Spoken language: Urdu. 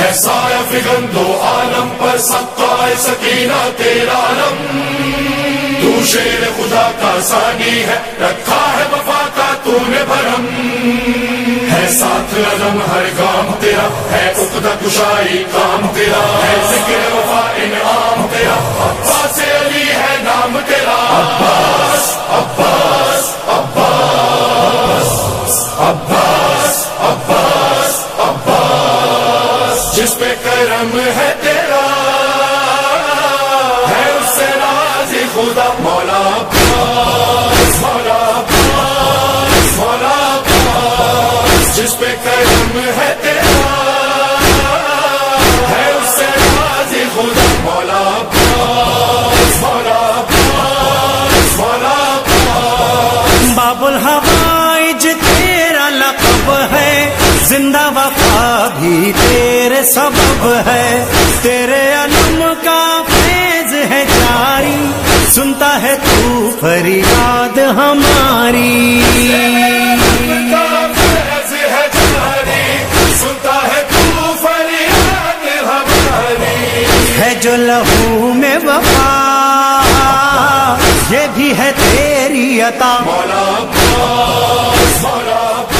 ہے سایہ فگن دو عالم پر سبقہ سکینہ تیرا علم، تو شیر خدا کا ثانی ہے، رکھا ہے وفا کا تو نے بھرم، ہے ساتھ عدم ہر گام تیرا، ہے عقدہ کشائی کام تیرا، ہے ذکر وفا انعام تیرا، عباس علی ہے نام تیرا، عباس عباس عباس عباس عباس عباس، جس پہ کرم ہے تیرا ہے اس سے راضی خدا، مولا عباس مولا عباس مولا عباس، جس پہ کرم ہے تیرا ہے اس سے راضی خدا، مولا عباس مولا عباس مولا عباس۔ باب الحوائج تیرا لقب ہے، زندہ وفا بھی تیرے سبب ہے، تیرے علم کا فیض ہے جاری، سنتا ہے تو فریاد ہماری، ہے جو لہو میں وفا یہ بھی ہے تیری عطا، مولا عباس مولا عباس